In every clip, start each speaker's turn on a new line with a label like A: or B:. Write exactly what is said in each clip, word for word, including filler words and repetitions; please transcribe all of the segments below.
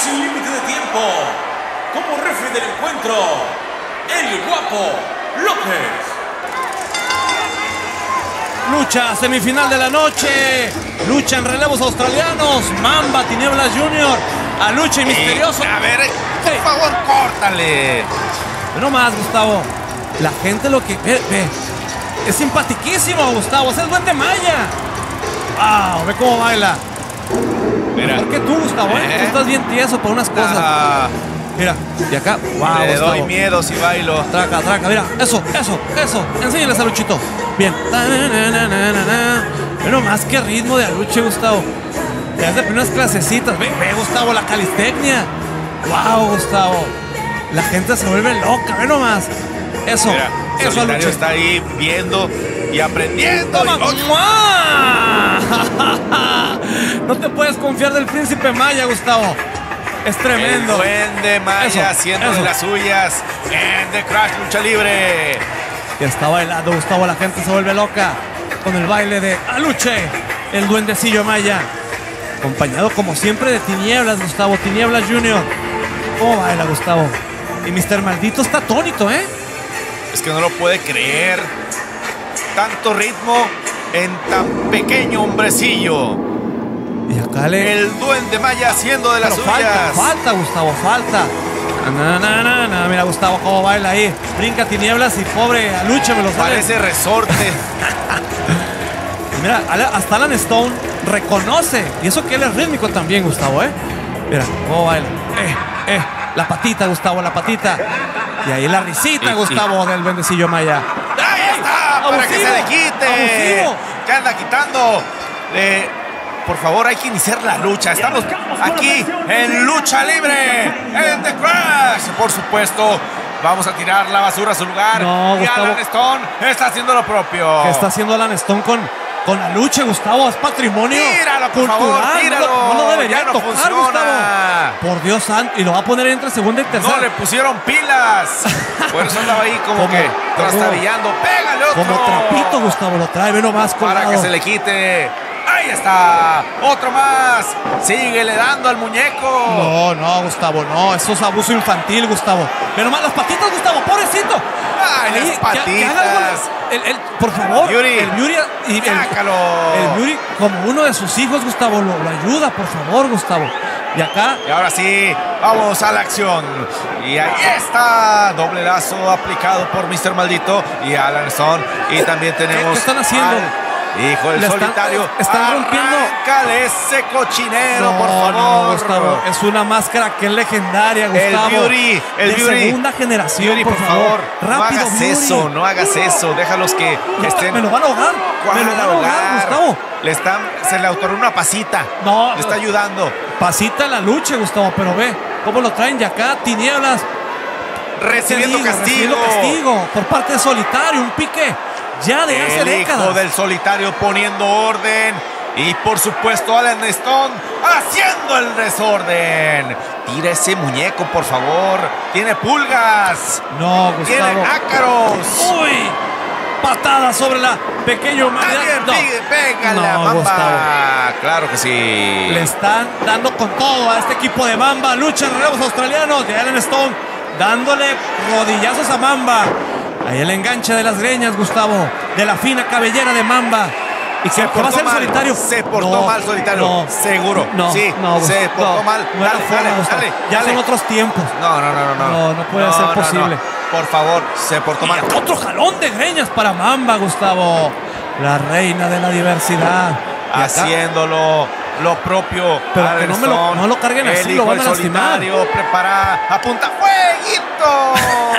A: sin límite de tiempo. Como referee del encuentro, el Guapo López.
B: Lucha semifinal de la noche. Lucha en relevos australianos. Mamba Tinieblas junior A Lucha y Misterioso.
C: Eh, a ver, por
B: Sí.
C: favor, córtale.
B: No más, Gustavo. La gente lo que... Ve, ve. Es simpatiquísimo, Gustavo. Es el Duende Maya. Wow, ve cómo baila.
C: Mira.
B: Mejor que tú, Gustavo, ¿eh?
C: ¿Eh?
B: Tú estás bien tieso por unas cosas.
C: Ah,
B: Mira, y acá. Wow,
C: le
B: Gustavo.
C: doy miedo si bailo.
B: Traca, traca, mira. Eso, eso, eso. Enséñales a Luchito. Bien. Pero más que ritmo de Aluche, Gustavo. Te das de primeras clasecitas. Ve, ve, Gustavo, la calistecnia. Wow, Gustavo. La gente se vuelve loca, ve nomás. Eso,
C: Mira,
B: eso,
C: Solitario
B: Aluche.
C: está ahí viendo y aprendiendo.
B: Toma.
C: Y- ¡Oh!
B: ¡Mua! No te puedes confiar del Príncipe Maya, Gustavo. Es tremendo.
C: El Duende Maya
B: Eso,
C: haciendo
B: eso.
C: de las suyas en The Crash Lucha Libre.
B: Ya está bailando, Gustavo. La gente se vuelve loca con el baile de Aluche, el duendecillo Maya. Acompañado como siempre de Tinieblas, Gustavo. Tinieblas junior ¿Cómo baila, Gustavo? Y mister Maldito está atónito, ¿eh?
C: Es que no lo puede creer. Tanto ritmo en tan pequeño hombrecillo.
B: Y acá le...
C: El Duende Maya haciendo de las
B: Pero
C: suyas.
B: falta, falta, Gustavo, falta. Na, na, na, na. Mira, Gustavo, cómo baila ahí. Brinca Tinieblas y pobre Aluche me lo sale.
C: Parece resorte.
B: Y mira, Ala- hasta Alan Stone reconoce. Y eso que él es rítmico también, Gustavo, ¿eh? Mira, cómo baila. Eh, eh. La patita, Gustavo, la patita. Y ahí la risita,
C: Y-
B: Gustavo, del duendecillo Maya.
C: ¡Ahí está! Para que se le quite.
B: Abusivo.
C: ¿Qué anda quitando? Eh, por favor, hay que iniciar la lucha. Estamos aquí en Lucha Libre, en The Crash. Por supuesto, vamos a tirar la basura a su lugar.
B: No,
C: y
B: Gustavo.
C: Alan Stone está haciendo lo propio.
B: ¿Qué está haciendo Alan Stone con, con la lucha, Gustavo? Es patrimonio
C: Tíralo, por
B: cultural.
C: favor, tíralo.
B: No, lo- no lo debería
C: Ya no
B: tocar,
C: funciona.
B: Gustavo. Por Dios santo. Y lo va a poner entre segunda y tercera.
C: No le pusieron pilas. Por eso andaba ahí como,
B: Como-
C: que
B: como-
C: trastabillando. ¡Pégale otro!
B: Como trapito, Gustavo. Lo trae, ve nomás
C: Para
B: colgado.
C: que se le quite. Ahí está. Otro más. Síguele dando al muñeco.
B: No, no, Gustavo, no. Eso es abuso infantil, Gustavo. Pero más las patitas, Gustavo, pobrecito.
C: Ay, las
B: que- que
C: patitas.
B: haga algo el- el- por favor.
C: Yuri.
B: El Yuri. Y el,
C: Sácalo.
B: el Yuri, como uno de sus hijos, Gustavo, lo, lo ayuda, por favor, Gustavo. Y acá,
C: Y ahora sí, vamos a la acción. Y ahí está. Doble lazo aplicado por mister Maldito y Alan Stone. Y también tenemos.
B: qué están haciendo?
C: al hijo del
B: Le están-
C: solitario.
B: están rompiendo.
C: Arráncale ese cochinero,
B: no,
C: por favor.
B: no, Gustavo. Es una máscara que es legendaria, Gustavo.
C: El Beauty, el
B: de
C: Beauty.
B: segunda generación,
C: Beauty,
B: por,
C: por favor,
B: Rápido,
C: no hagas
B: Beauty.
C: eso, no hagas eso. Déjalos que
B: No,
C: estén.
B: Me lo van a ahogar. Me lo van a ahogar, Gustavo.
C: Le están, se le otorgó una pasita.
B: No,
C: Le está ayudando.
B: pasita la lucha, Gustavo, pero ve cómo lo traen. Y acá, Tinieblas.
C: Recibiendo
B: Te digo,
C: castigo.
B: recibiendo castigo por parte de Solitario. Un pique ya de hace
C: El
B: décadas.
C: hijo del solitario poniendo orden. Y por supuesto Alan Stone haciendo el desorden. Tira ese muñeco, por favor. Tiene pulgas.
B: No,
C: Tiene
B: Gustavo.
C: ácaros.
B: Uy, patada sobre la pequeña humanidad.
C: Alguien
B: No.
C: pide- pégale a
B: No,
C: Mamba.
B: Gustavo.
C: Claro que sí.
B: Le están dando con todo a este equipo de Mamba. Lucha en relevos australianos de Alan Stone, dándole rodillazos a Mamba. Ahí el enganche de las greñas, Gustavo, de la fina cabellera de Mamba. Y que
C: Se
B: va a
C: portó
B: ser
C: mal,
B: Solitario.
C: se portó
B: No,
C: mal Solitario,
B: no,
C: seguro.
B: No,
C: Sí,
B: no,
C: se
B: Gustavo,
C: portó
B: no,
C: mal.
B: No era
C: Dale,
B: forma,
C: dale,
B: Gustavo.
C: dale,
B: Ya
C: dale.
B: son otros tiempos.
C: No, no, no, no, no.
B: No, no puede ser posible.
C: Por favor, se portó
B: Y
C: mal.
B: otro jalón de greñas para Mamba, Gustavo. La reina de la diversidad. Y acá-
C: Haciéndolo lo propio.
B: Pero que
C: Alan
B: no me lo-
C: Stone,
B: no lo carguen así,
C: el
B: lo
C: hijo
B: van
C: del
B: a lastimar.
C: solitario, prepara, apunta, ¡fueguito!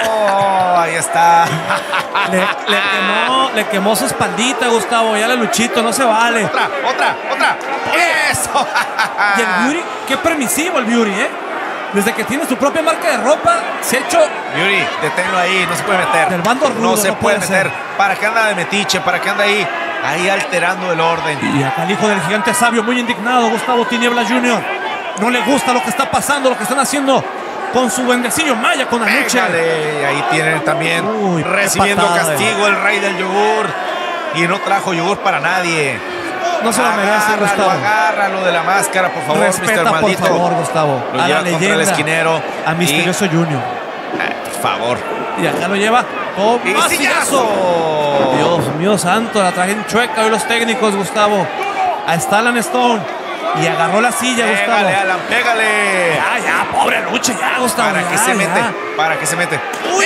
C: Ahí está.
B: Le, le quemó, le quemó su espaldita, Gustavo. Ya le Luchito, no se vale.
C: Otra, otra, otra. ¡Eso!
B: Y el Beauty, qué permisivo el Beauty, ¿eh? Desde que tiene su propia marca de ropa, se ha hecho.
C: Yuri, deténlo ahí, no se puede meter.
B: Del bando rudo,
C: no se
B: no
C: puede
B: puede
C: meter.
B: ser.
C: ¿Para qué anda de metiche? ¿Para qué anda ahí? Ahí alterando el orden.
B: Y acá el hijo del gigante sabio, muy indignado, Gustavo Tinieblas junior No le gusta lo que está pasando, lo que están haciendo con su bendecillo Maya, con Anuche.
C: Pégale. Ahí tienen también
B: Uy, qué
C: recibiendo
B: patada,
C: castigo el rey del yogur. Y no trajo yogur para nadie.
B: no se lo merece, Gustavo.
C: Agárralo de la máscara, por favor,
B: Respeta,
C: mister
B: por
C: Maldito.
B: favor, Gustavo.
C: Lo
B: a
C: lleva
B: la
C: contra
B: leyenda,
C: el esquinero.
B: a Misterioso
C: y...
B: Junior.
C: Eh, por favor.
B: Y acá lo lleva con
C: ¡Y
B: más
C: sillazo!
B: sillazo. Dios mío santo, la trajen chueca hoy los técnicos, Gustavo. Ahí está Alan Stone. Y agarró la silla,
C: Pégale,
B: Gustavo.
C: Alan, pégale.
B: Ya, ya, pobre lucha, ya, Gustavo.
C: ¿Para
B: ya,
C: qué se
B: ya.
C: mete? ¿Para qué se mete?
B: Uy.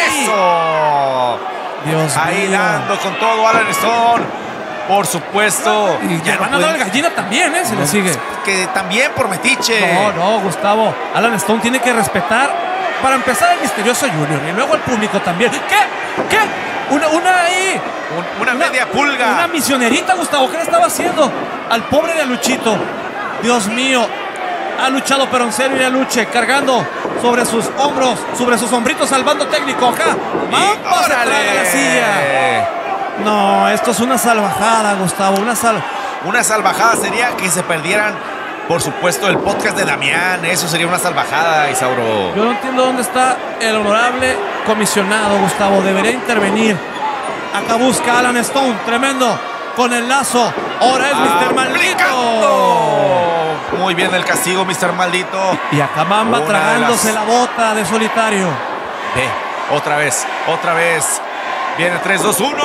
C: ¡Eso!
B: Dios
C: Ahí
B: mío.
C: dando con todo Alan Stone. Por supuesto.
B: Y ya van a dar la gallina también, ¿eh? Se le sigue.
C: Que también por metiche.
B: No, no, Gustavo. Alan Stone tiene que respetar, para empezar, al Misterioso Junior y luego al público también. ¿Qué? ¿Qué? Una, una ahí.
C: Un- una, media pulga.
B: Una misionerita, Gustavo. ¿Qué le estaba haciendo al pobre de Aluchito? Dios mío. Ha luchado, pero en serio, y Aluche cargando sobre sus hombros, sobre sus hombritos, salvando técnico acá.
C: Y
B: ¡Vamos a
C: órale.
B: traer la silla! No, esto es una salvajada, Gustavo. Una sal.
C: Una salvajada sería que se perdieran, por supuesto, el podcast de Damián. Eso sería una salvajada, Isauro.
B: Yo no entiendo dónde está el honorable comisionado, Gustavo. Debería intervenir. Acá busca Alan Stone, tremendo, con el lazo. Ahora es mister Maldito.
C: ¡Aplicando! Muy bien el castigo, mister Maldito.
B: Y acá Mamba
C: Una
B: tragándose
C: de las-
B: la bota de Solitario.
C: Ve, otra vez, otra vez. Viene tres, dos, uno.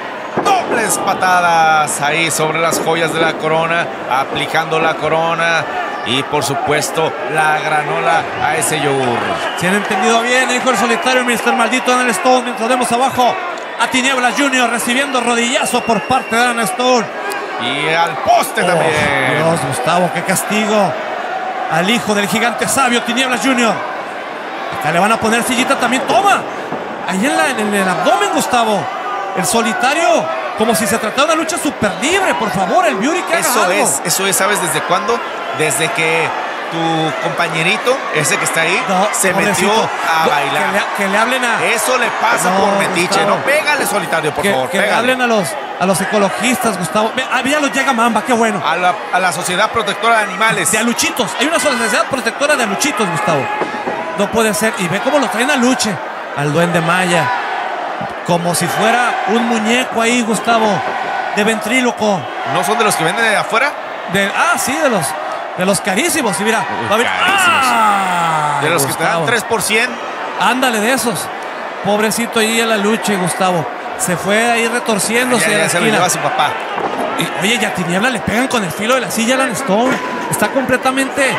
C: Dobles patadas ahí sobre las joyas de la corona. Aplicando la corona. Y por supuesto, la granola a ese yogur.
B: Si han entendido bien, dijo el Solitario, mister Maldito, Alan Stone. Mientras vemos abajo a Tinieblas Junior recibiendo rodillazo por parte de Alan Stone.
C: Y al poste
B: Oh,
C: también.
B: Dios, Gustavo, qué castigo al hijo del gigante sabio, Tinieblas Junior. Acá le van a poner sillita también. ¡Toma! Ahí en, la, en el abdomen, Gustavo. El Solitario, como si se tratara de una lucha súper libre. Por favor, el Beauty que haga
C: Eso
B: algo.
C: es, eso es, ¿sabes desde cuándo? Desde que tu compañerito, ese que está ahí,
B: No,
C: se
B: pobrecito.
C: metió a
B: No,
C: bailar.
B: Que le, que le hablen a...
C: Eso le pasa
B: No,
C: por metiche,
B: Gustavo.
C: ¿no? Pégale, Solitario, por
B: que,
C: favor,
B: que le
C: pégale.
B: hablen a los, a los ecologistas, Gustavo. Ve, ah, ya los llega Mamba, qué bueno.
C: A la, a la Sociedad Protectora de Animales.
B: De aluchitos. Hay una sociedad protectora de aluchitos, Gustavo. No puede ser. Y ve cómo lo traen a Luche. Al Duende Maya. Como si fuera un muñeco ahí, Gustavo. De ventríloco.
C: ¿No son de los que venden de afuera?
B: De, ah, sí, de los, de los carísimos. Y mira.
C: Uy,
B: va a ver-
C: carísimos.
B: ¡Ah!
C: De los que te dan
B: Gustavo.
C: tres por cien.
B: Ándale, de esos. Pobrecito ahí en la lucha, Gustavo. Se fue ahí retorciéndose
C: Ya,
B: a la
C: ya se lo
B: esquina.
C: lleva a su papá.
B: Y, oye, y a Tiniebla le pegan con el filo de la silla a Alan Stone. Está completamente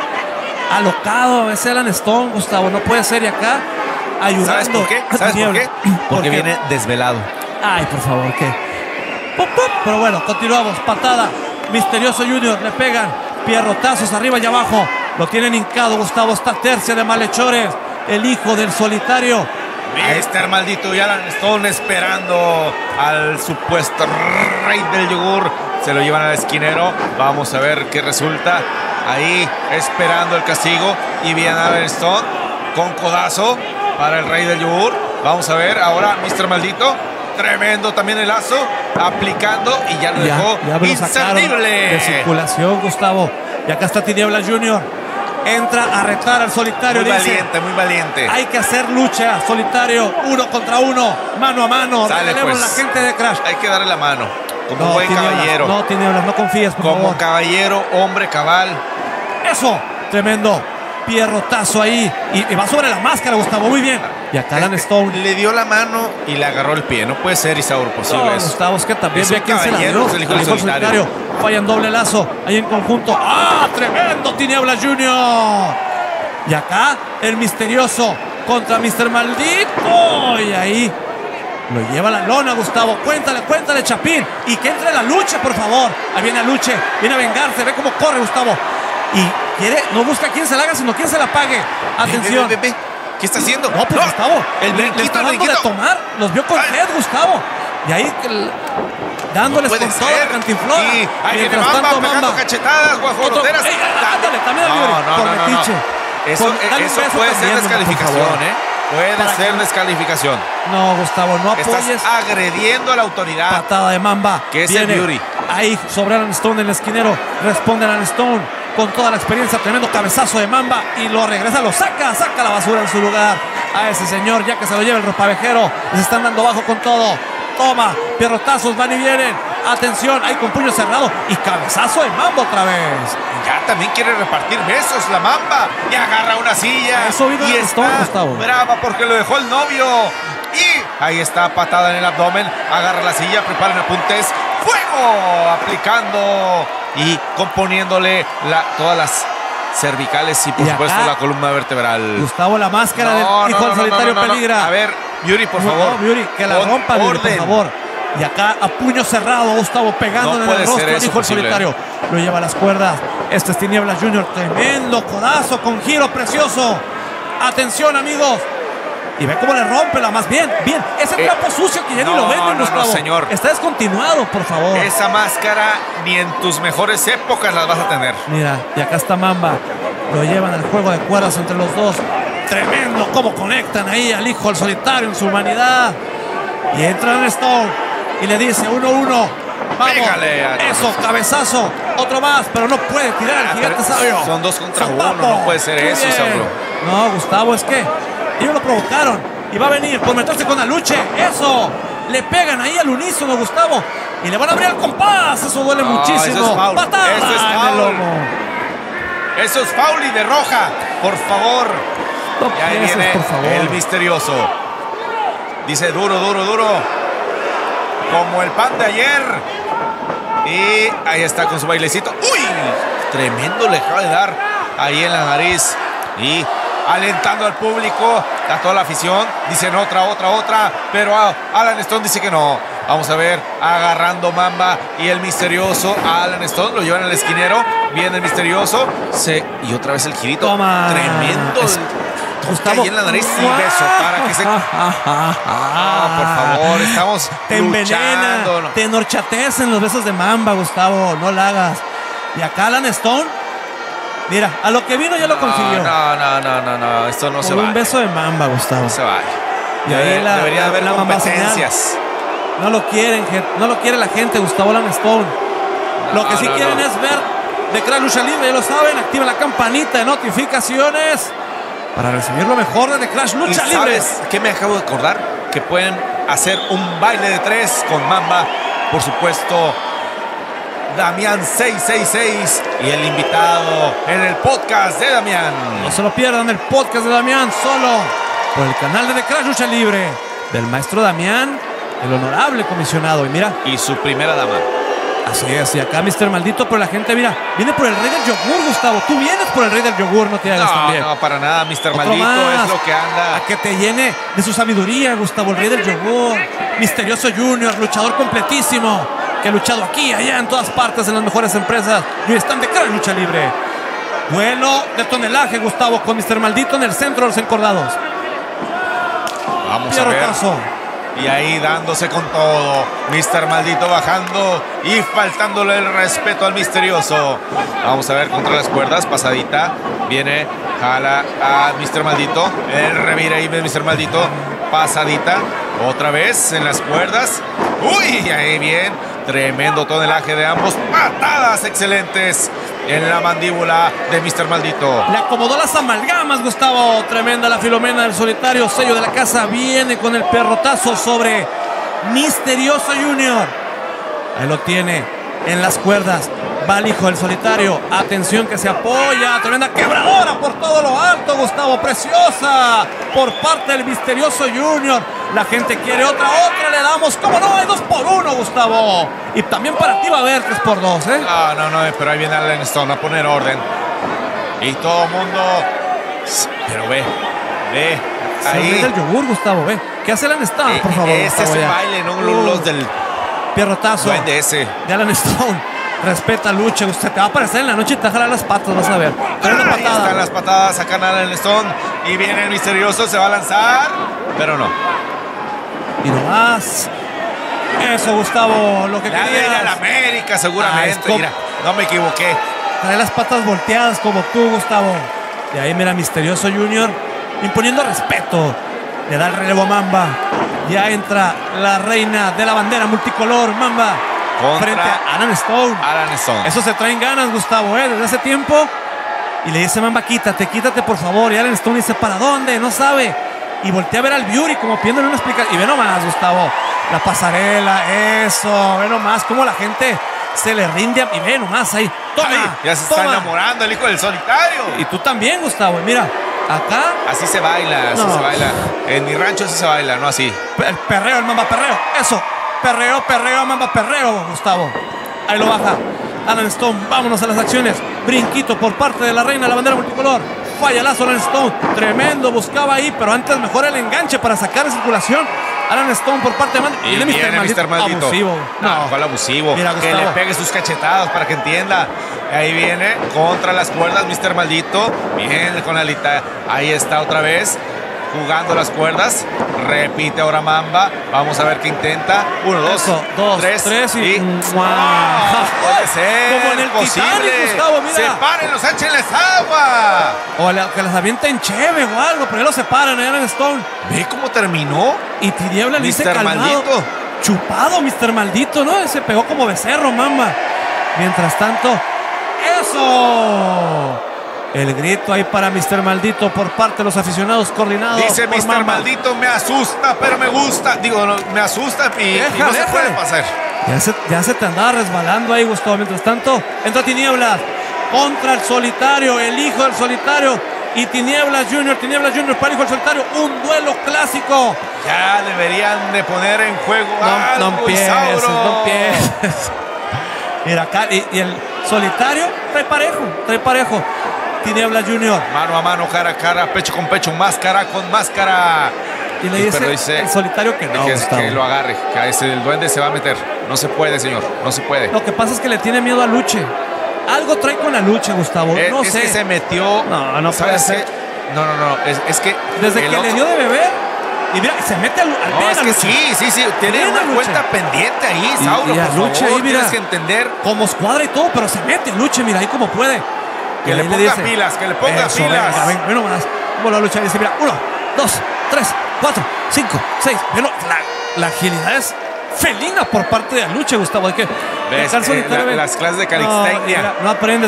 B: alocado a veces Alan Stone, Gustavo. No puede ser. Y acá ayudando.
C: ¿Sabes por qué?
B: a
C: ¿Sabes por
B: Tiniebla.
C: qué?
B: ¿Por
C: Porque
B: qué?
C: viene desvelado.
B: Ay, por favor, ¿qué? Pop, pop. Pero bueno, continuamos. Patada. Misterioso Junior. Le pegan. Pierrotazos arriba y abajo. Lo tienen hincado, Gustavo. Esta tercia de malhechores. El hijo del Solitario.
C: mister Maldito y Alan Stone esperando al supuesto rey del yogur. Se lo llevan al esquinero. Vamos a ver qué resulta. Ahí esperando el castigo. Y viene Alan Stone con codazo para el rey del yogur. Vamos a ver ahora mister Maldito. Tremendo también el lazo. Aplicando y ya lo
B: Ya,
C: dejó
B: ya me lo sacaron
C: inservible.
B: de circulación, Gustavo. Y acá está Tinieblas Junior. Entra a retar al Solitario.
C: Muy
B: Dice,
C: valiente, muy valiente.
B: hay que hacer lucha, Solitario, uno contra uno, mano a mano.
C: Sale,
B: Regalemos
C: pues.
B: la gente de Crash.
C: Hay que darle la mano. Como
B: No,
C: buen
B: Tinieblas,
C: caballero.
B: no, Tinieblas, no confíes, por
C: Como
B: favor.
C: caballero, hombre cabal.
B: Eso, tremendo. Pierrotazo ahí. Y, y va sobre la máscara, Gustavo, muy bien. Y acá Alan Stone.
C: Le dio la mano y le agarró el pie. No puede ser, Isauro, posible
B: No,
C: eso.
B: Gustavo, es que también
C: Es
B: ve
C: un
B: a quién se la
C: caballero,
B: dio.
C: es el hijo del
B: Al
C: Solitario.
B: Fallan doble lazo. Ahí en conjunto. ¡Ah! ¡Tremendo! Tinieblas Junior. Y acá el misterioso contra mister Maldito. Y ahí lo lleva a la lona, Gustavo. Cuéntale, cuéntale, Chapín. Y que entre la lucha, por favor. Ahí viene a luche. Viene a vengarse. Ve cómo corre, Gustavo. Y quiere, no busca quién se la haga, sino quién se la pague. Atención.
C: Ve, ve, ve, ve. ¿Qué está haciendo?
B: No, pues Gustavo,
C: El
B: le, le
C: brinquito,
B: está
C: el
B: dando de
C: brinquito.
B: tomar. Los vio con
C: Ay.
B: sed, Gustavo. Y ahí el- dándoles
C: Puede
B: con toda la
C: ser.
B: cantinflora.
C: Y ahí viene
B: Mientras
C: Mamba
B: tanto,
C: pegando
B: Mamba.
C: cachetadas, guajoloteras.
B: Otro- Ey, ándale, también a
C: No,
B: Yuri,
C: no,
B: por
C: no, no, no.
B: metiche.
C: Eso,
B: Con- dale un
C: eso
B: beso
C: puede
B: también,
C: ser
B: Mamba, por
C: descalificación,
B: favor.
C: ¿eh? Puede
B: ¿Para
C: ser
B: qué?
C: descalificación.
B: No, Gustavo, no apoyes.
C: Estás agrediendo a la autoridad.
B: Patada de Mamba.
C: Que es el
B: Viene
C: Yuri.
B: ahí sobre Alan Stone en el esquinero. Responde Alan Stone con toda la experiencia. Tremendo cabezazo de Mamba. Y lo regresa, lo saca, saca la basura en su lugar. A ese señor, ya que se lo lleva el ropavejero. Les están dando bajo con todo. Toma, pierrotazos van y vienen. Atención, ahí con puño cerrado y cabezazo de Mamba otra vez.
C: Ya también quiere repartir besos la Mamba. Y agarra una silla.
B: Eso vino
C: y
B: el
C: está
B: Gustavo, Gustavo.
C: brava porque lo dejó el novio. Y ahí está, patada en el abdomen. Agarra la silla, preparen apuntes. ¡Fuego! Aplicando y componiéndole la, todas las cervicales y por
B: Y
C: supuesto
B: acá,
C: la columna vertebral.
B: Gustavo, la máscara
C: No,
B: del
C: no,
B: hijo
C: no,
B: del
C: no,
B: solitario
C: no, no, no.
B: peligra.
C: A ver, Beauty, por
B: No,
C: favor.
B: no, Beauty, que la
C: Pon
B: rompa, Beauty, por
C: orden.
B: favor. Y acá a puño cerrado, Gustavo pegando
C: No
B: en
C: puede
B: el
C: ser
B: rostro al
C: eso
B: hijo del
C: posible.
B: solitario. Lo lleva a las cuerdas. Este es Tinieblas Junior. Tremendo codazo con giro precioso. Atención, amigos. Y ve cómo le rompe la más bien. Bien, ese
C: Eh,
B: trapo sucio que ya
C: no,
B: ni lo venden,
C: no, no,
B: Gustavo.
C: señor.
B: Está descontinuado, por favor.
C: Esa máscara ni en tus mejores épocas las vas a tener.
B: Mira, y acá está Mamba. Lo llevan al juego de cuerdas entre los dos. Tremendo cómo conectan ahí al hijo del solitario en su humanidad. Y entra en Stone y le dice uno uno. Vamos.
C: Pégale a-
B: Eso, cabezazo. Otro más, pero no puede tirar el
C: Ah,
B: gigante
C: pero
B: sabio.
C: son dos contra
B: Sopapo.
C: uno, no puede ser
B: Muy
C: eso,
B: bien.
C: Saulo.
B: No, Gustavo, es que ellos lo provocaron. Y va a venir por meterse con Aluche. Eso. Le pegan ahí al unísono, Gustavo. Y le van a abrir el compás. Eso duele
C: No,
B: muchísimo.
C: eso es foul.
B: Patada
C: Eso es
B: en el
C: foul.
B: lomo.
C: Eso es foul y de roja. Por favor.
B: No
C: Y ahí
B: pienses,
C: viene
B: por favor.
C: el misterioso. Dice duro, duro, duro. Como el pan de ayer. Y ahí está con su bailecito. ¡Uy! Tremendo le acaba de dar ahí en la nariz. Y alentando al público, a toda la afición. Dicen otra, otra, otra. Pero ah, Alan Stone dice que no. Vamos a ver, agarrando Mamba y el misterioso Alan Stone. Lo llevan al esquinero. Viene el misterioso. Se, y otra vez el girito.
B: Toma.
C: Tremendo.
B: Es- Gustavo.
C: Ahí en la nariz y beso para que se... Ah, por favor, estamos
B: Te envenena,
C: luchando, ¿no?
B: te enorchateas en los besos de Mamba, Gustavo, no la hagas. Y acá Alan Stone, mira, a lo que vino ya lo consiguió.
C: No, no, no, no, no, esto no
B: Por
C: se
B: un
C: va.
B: beso de Mamba, Gustavo.
C: No se va.
B: Y ahí la-
C: Debería haber
B: la mamá
C: competencias.
B: No lo quieren, gen- no lo quiere la gente, Gustavo Alan Stone. Lo que
C: No,
B: sí
C: no,
B: quieren
C: no.
B: es ver de Crash Lucha Libre, ya lo saben, activa la campanita de notificaciones para recibir lo mejor de The Crash
C: ¿Y
B: Lucha Libre.
C: sabes qué me acabo de acordar? Que pueden hacer un baile de tres con Mamba. Por supuesto, Damián seiscientos sesenta y seis y el invitado en el podcast de Damián.
B: No se lo pierdan, el podcast de Damián, solo por el canal de The Crash Lucha Libre del maestro Damián, el honorable comisionado. Y mira,
C: Y su primera dama.
B: así es, y acá mister Maldito, pero la gente, mira, viene por el rey del yogur, Gustavo. Tú vienes por el rey del yogur, no te hagas
C: No,
B: también.
C: no, para nada, mister
B: Otro
C: Maldito
B: más.
C: es lo que anda.
B: A que te llene de su sabiduría, Gustavo, el rey del yogur. Misterioso Junior, luchador completísimo, que ha luchado aquí, allá, en todas partes, en las mejores empresas. Y hoy están de cara en lucha libre. Duelo de tonelaje, Gustavo, con mister Maldito en el centro de los encordados.
C: Vamos a ver.
B: Pierrotazo.
C: Y ahí dándose con todo. mister Maldito bajando y faltándole el respeto al misterioso. Vamos a ver contra las cuerdas. Pasadita. Viene. Jala a mister Maldito. El revira ahí de mister Maldito. Pasadita. Otra vez en las cuerdas. Uy, ahí bien. Tremendo tonelaje de ambos. Patadas excelentes en la mandíbula de mister Maldito.
B: Le acomodó las amalgamas, Gustavo. Tremenda la Filomena del solitario. Sello de la casa. Viene con el perrotazo sobre Misterioso Junior. Ahí lo tiene en las cuerdas. Va el hijo del solitario. Atención que se apoya. Tremenda quebradora por todo lo alto, Gustavo. Preciosa por parte del Misterioso Junior. La gente quiere otra, otra le damos. ¿Cómo no? Hay dos por uno, Gustavo. Y también para ti va a haber tres por dos, ¿eh?
C: No, no, no, pero ahí viene Alan Stone a poner orden. Y todo el mundo. Pero ve, ve.
B: Se
C: Ahí.
B: olvida el yogur, Gustavo, ve. ¿Qué hace Alan Stone,
C: Eh,
B: por favor?
C: Ese
B: Gustavo,
C: es el
B: ya?
C: baile, no
B: Uh,
C: los del
B: Pierrotazo
C: duende ese.
B: de Alan Stone. Respeta lucha. Usted te va a aparecer en la noche y te va a jalar las patas, vas a ver. Tremenda
C: Ahí están
B: patada.
C: las patadas, sacan a Alan Stone. Y viene el misterioso, se va a lanzar. Pero no.
B: Y no más. Eso, Gustavo, lo que
C: La
B: querías.
C: reina de la América,
B: Ah,
C: seguramente.
B: es como-
C: Mira, no me equivoqué.
B: Trae las patas volteadas como tú, Gustavo. Y ahí mira Misterioso Junior imponiendo respeto. Le da el relevo a Mamba. Ya entra la reina de la bandera multicolor, Mamba.
C: Contra
B: frente a Alan Stone.
C: Alan Stone.
B: Eso se traen ganas, Gustavo, ¿eh? Desde hace tiempo. Y le dice Mamba, quítate, quítate, por favor. Y Alan Stone dice, ¿para dónde? No sabe. Y voltea a ver al Beauty como pidiéndole una explicación. Y ve nomás, Gustavo. La pasarela, eso. Ve nomás cómo la gente se le rinde. A... Y ve nomás ahí. Toma,
C: Ay, ya se
B: toma.
C: está enamorando el hijo del solitario.
B: Y tú también, Gustavo. Mira, acá.
C: Así se baila, así
B: No.
C: se baila. En mi rancho así se baila, no así.
B: El perreo, el mamba perreo. Eso. Perreo, perreo, mamba perreo, Gustavo. Ahí lo baja. Alan Stone, vámonos a las acciones. Brinquito por parte de la reina de la bandera multicolor. Falla lazo Alan Stone. Tremendo, buscaba ahí, pero antes mejor el enganche para sacar de circulación. Alan Stone por parte de Maldito.
C: Y viene mister Maldito.
B: Abusivo.
C: No, ¿cuál abusivo?
B: Mira,
C: que
B: Gustavo.
C: le pegue sus cachetadas para que entienda. Ahí viene contra las cuerdas mister Maldito. Viene con la alita. Ahí está otra vez. Jugando las cuerdas. Repite ahora Mamba. Vamos a ver qué intenta. Uno, dos,
B: Eso, dos,
C: tres,
B: tres y...
C: y...
B: ¡Mua!
C: ¡Ah! Puede ser.
B: Como en el
C: posible.
B: Titanic, Gustavo, mira.
C: Sepárenlos, échenles agua.
B: O la- que las avienten cheve o algo, pero ya lo separan, ¿eh? Alan Stone.
C: Ve cómo terminó.
B: Y Tiniebla le dice
C: mister
B: calmado.
C: Maldito.
B: Chupado, mister Maldito, ¿no? Se pegó como becerro, Mamba. Mientras tanto, ¡eso! El grito ahí para mister Maldito por parte de los aficionados coordinados.
C: Dice
B: por
C: mister
B: Mamba.
C: Maldito, me asusta, pero me gusta. Digo, no, me asusta y, y
B: Deja,
C: no se
B: deja.
C: puede pasar.
B: Ya se, ya se te andaba resbalando ahí, Gustavo. Mientras tanto, entra Tinieblas contra el solitario, el hijo del solitario. Y Tinieblas Junior, Tinieblas Junior para el hijo del solitario. Un duelo clásico.
C: Ya deberían de poner en juego
B: No,
C: algo,
B: no empieces,
C: Isauro.
B: no empieces. Mira acá, y, y el solitario trae parejo, trae parejo. Tinieblas Junior.
C: Mano a mano, cara a cara, pecho con pecho, máscara con máscara.
B: Y le
C: Y
B: dice,
C: pero dice
B: el solitario que no,
C: que,
B: Gustavo.
C: que lo agarre, que a ese, el duende se va a meter. No se puede, señor, no se puede.
B: Lo que pasa es que le tiene miedo a Luche. Algo trae con la Luche, Gustavo.
C: es,
B: no
C: es
B: sé.
C: que se metió.
B: No, no puede
C: ¿sabes
B: ser.
C: qué? No, no, no. Es, es que.
B: Desde
C: el
B: que
C: otro-
B: le dio de beber. Y mira, se mete al, al
C: No,
B: bien
C: es
B: a
C: que
B: Luche.
C: sí, sí, sí. Tiene
B: Bien a
C: una
B: Luche.
C: cuenta pendiente ahí,
B: Y-
C: Sauro.
B: y a
C: por
B: Luche
C: favor,
B: ahí, mira.
C: tienes que entender.
B: Como escuadra y todo, pero se mete Luche, mira ahí como puede.
C: Que
B: Y
C: le
B: ahí
C: ponga
B: dice,
C: pilas, que le ponga
B: eso,
C: pilas.
B: Venga, venga, ve nomás. Como la lucha dice, mira, uno, dos, tres, cuatro, cinco, seis. Pero la, la agilidad es felina por parte de la lucha, Gustavo. Hay que
C: ¿Ves?
B: dejar solitario,
C: Eh, la-
B: ven.
C: las clases de
B: No,
C: calixtenia.
B: mira, no aprendes.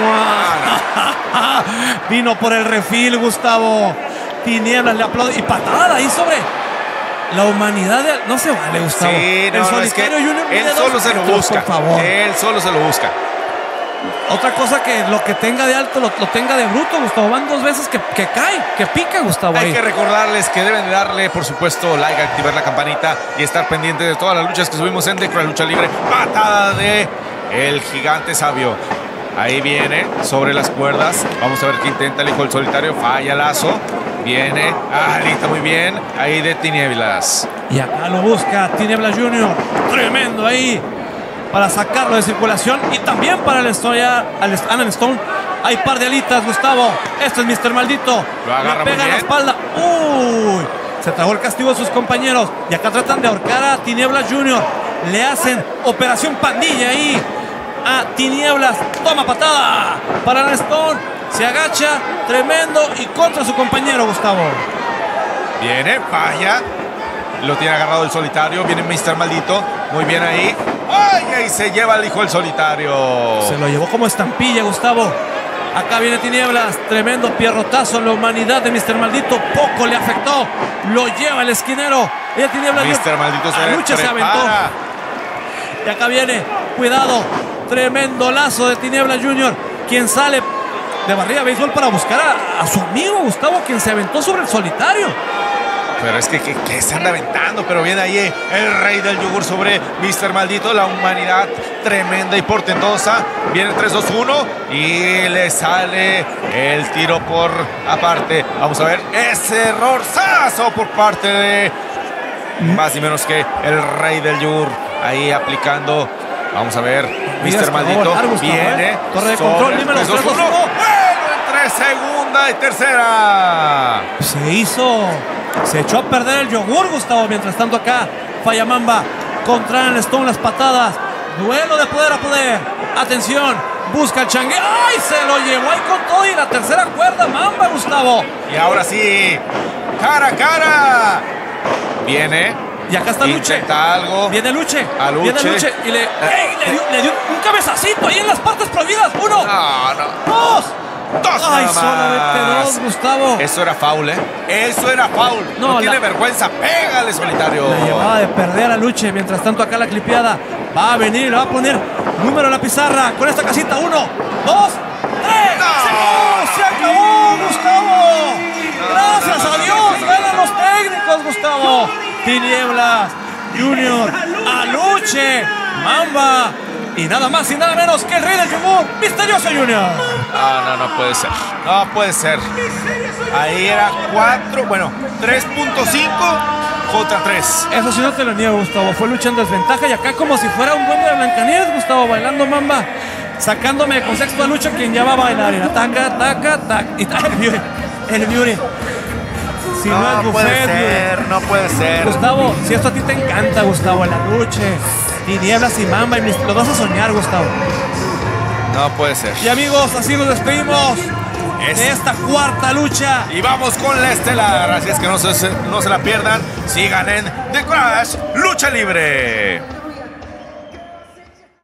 B: Vino por el refil, Gustavo. Tinieblas le aplaude. Y patada ahí sobre la humanidad. de- No se vale, Gustavo.
C: Sí, no,
B: el
C: no, es que
B: solitario Junior
C: él
B: mide dos
C: solo se lo
B: metros,
C: busca.
B: Por favor.
C: Él solo se lo busca.
B: Otra cosa que lo que tenga de alto lo, lo tenga de bruto, Gustavo. Van dos veces que, que cae, que pica, Gustavo.
C: Hay
B: ahí.
C: que recordarles que deben de darle, por supuesto, like, activar la campanita y estar pendiente de todas las luchas que subimos en The Crown Lucha Libre. Patada de el gigante sabio. Ahí viene sobre las cuerdas. Vamos a ver qué intenta el hijo del solitario. Falla lazo. Viene. Ah, lista, muy bien. Ahí de Tinieblas.
B: Y acá lo busca Tinieblas Junior. Tremendo ahí. Para sacarlo de circulación. Y también para el Stone, al Alan Stone. Hay par de alitas, Gustavo. Esto es mister Maldito.
C: Lo agarra
B: Le pega
C: muy
B: en la
C: bien.
B: espalda. Uy. Se tragó el castigo de sus compañeros. Y acá tratan de ahorcar a Tinieblas Junior. Le hacen operación pandilla ahí. A Tinieblas. Toma patada. Para Alan Stone. Se agacha. Tremendo. Y contra su compañero, Gustavo.
C: Viene, falla. Lo tiene agarrado el solitario. Viene mister Maldito. Muy bien ahí. ¡Ay! Ahí se lleva el hijo del solitario.
B: Se lo llevó como estampilla, Gustavo. Acá viene Tinieblas. Tremendo pierrotazo en la humanidad de mister Maldito. Poco le afectó. Lo lleva el esquinero. Y el Tinieblas.
C: mister Maldito
B: a
C: se
B: lucha se aventó.
C: prepara.
B: Y acá viene. Cuidado. Tremendo lazo de Tinieblas Junior. Quien sale de barrida de béisbol para buscar a, a su amigo Gustavo, quien se aventó sobre el solitario.
C: Pero es que, que, que se anda aventando, pero viene ahí el rey del yogur sobre mister Maldito, la humanidad tremenda y portentosa. Viene tres dos uno y le sale el tiro por aparte. Vamos a ver ese errorzazo por parte de más y menos que el rey del yogur ahí aplicando. Vamos a ver, mister Maldito viene.
B: ¿eh? Torre de control, dímelo.
C: tres dos uno. Bueno, entre segunda y tercera.
B: Se hizo, se echó a perder el yogur, Gustavo. Mientras tanto acá falla Mamba contra Alan Stone, las patadas. Duelo de poder a poder. Atención, busca el changue. ¡Ay! Se lo llevó ahí con todo y la tercera cuerda Mamba, Gustavo.
C: Y ahora sí, cara a cara. Viene.
B: Y acá está Luche.
C: Intenta algo.
B: Viene Luche.
C: A Luche.
B: Viene Luche. Y le, ¡ey! le, dio, le dio un cabezacito ahí en las partes prohibidas. Uno,
C: No, no.
B: dos,
C: Dos
B: Ay,
C: nada
B: solamente
C: más.
B: dos, Gustavo.
C: Eso era foul, ¿eh? Eso era foul. No,
B: No,
C: tiene
B: la-
C: vergüenza. Pégale, Solitario.
B: La llevaba de perder a Luche. Mientras tanto, acá la clipeada va a venir y le va a poner número a la pizarra con esta casita. Uno, dos, tres.
C: No,
B: ¡Se acabó! ¡Se acabó, Gustavo! ¡Gracias a Dios! ¡Ganan los técnicos, Gustavo! Tinieblas, Junior, Aluche, Mamba. Y nada más y nada menos que el rey del Jumbo, Misterioso Junior.
C: No, no, no puede ser. No puede ser. Ahí era cuatro, bueno, tres punto cinco contra tres.
B: Eso sí no te lo niego, Gustavo. Fue lucha en desventaja y acá como si fuera un duende de Blancanieves, Gustavo, bailando Mamba. Sacándome de contexto a Lucha, quien ya va a bailar. Y taca, taca, taca. Y taca, el Beauty. El Beauty. Si no, es
C: No puede
B: buffet,
C: ser, no puede ser.
B: Gustavo, si esto a ti te encanta, Gustavo, la lucha, Tinieblas y Mamba, y mis- lo vas a soñar, Gustavo.
C: No puede ser.
B: Y amigos, así nos despedimos
C: Es-
B: de esta cuarta lucha.
C: Y vamos con la estelar. Así es que no se, no se la pierdan. Sigan en The Crash Lucha Libre.